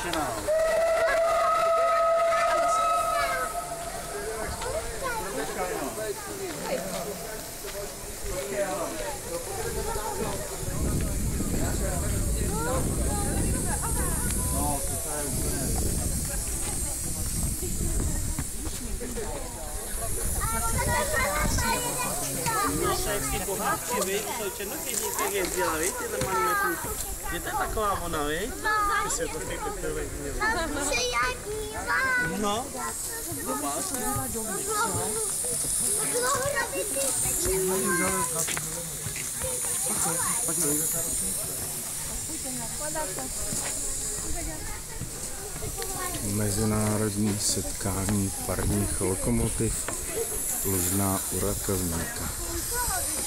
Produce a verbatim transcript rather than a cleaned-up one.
otočená. No, to je úplně... No, to je v té pohádce, víš, to černokněžník, jak jezdila, víš, je ten malý vesniček. Je to taková ona, víš? Ty si to ty pepřovek měl. No. Mezinárodní setkání parních lokomotiv Lužná u Rakovníka.